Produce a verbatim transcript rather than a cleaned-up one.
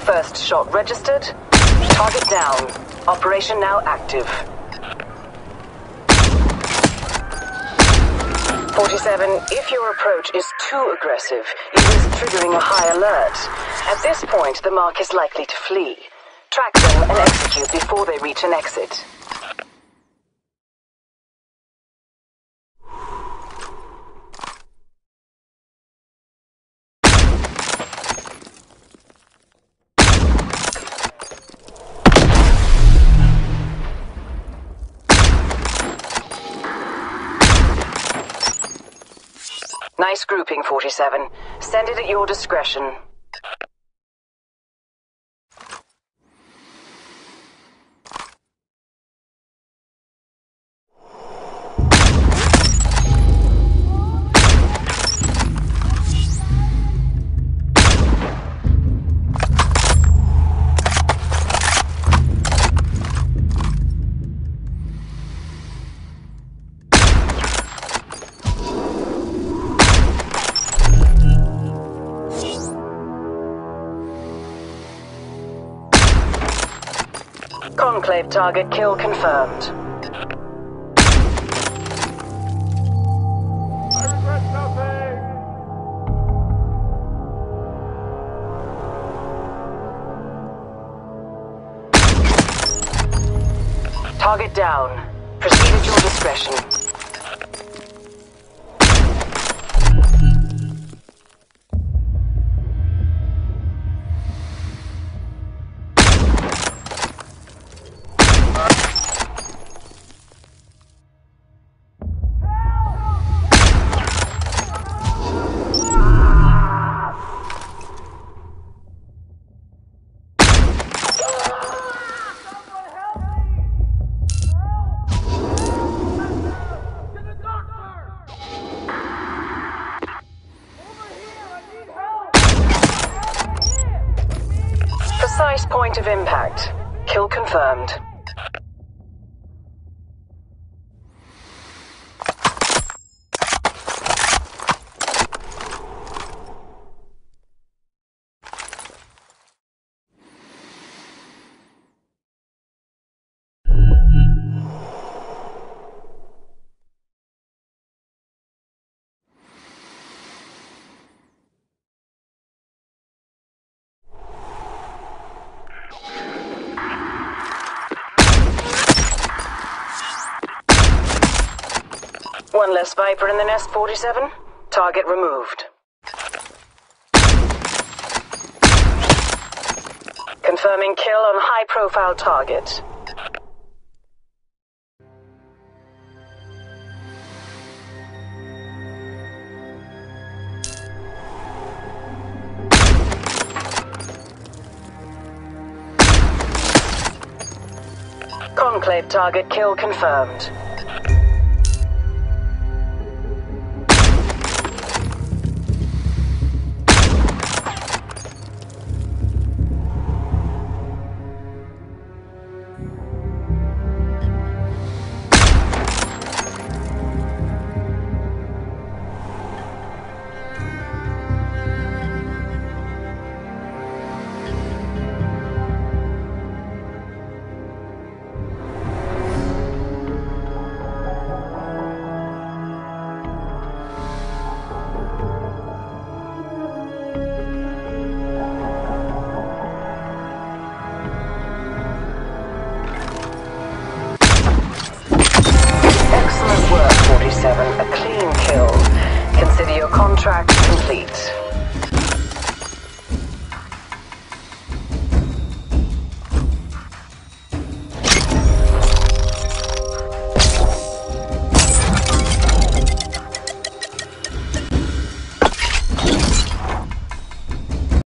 First shot registered. Target down. Operation now active. forty-seven, if your approach is too aggressive, you risk triggering a high alert. At this point, the mark is likely to flee. Track them and execute before they reach an exit. Nice grouping, forty-seven. Send it at your discretion. Conclave target kill confirmed. I regret nothing! Target down. Proceed at your discretion. Precise point of impact. Kill confirmed. One less Viper in the nest, forty-seven. Target removed. Confirming kill on high-profile target. Conclave target kill confirmed. A clean kill. Consider your contract complete.